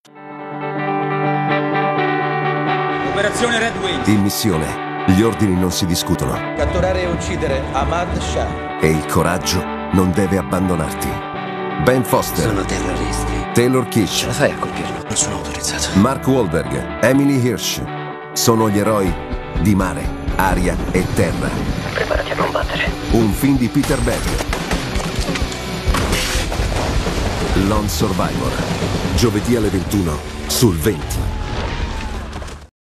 Operazione Red Wings. In missione, gli ordini non si discutono. Catturare e uccidere Ahmad Shah. E il coraggio non deve abbandonarti. Ben Foster. Sono terroristi. Taylor Kitsch. Ce la fai a colpirlo? Non sono autorizzato. Mark Wahlberg. Emily Hirsch. Sono gli eroi di mare, aria e terra. Preparati a combattere. Un film di Peter Berg. Lone Survivor. Giovedì alle 21 sul 20.